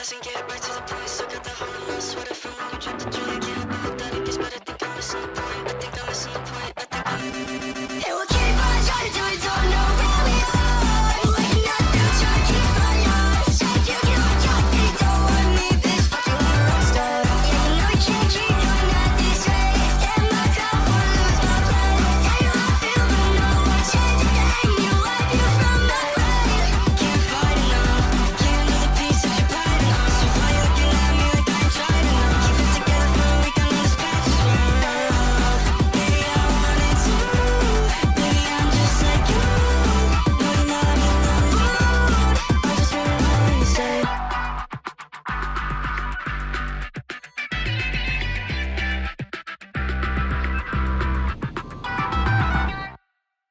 and get back to the point. Suck at the whole of my sweater from when we dropped the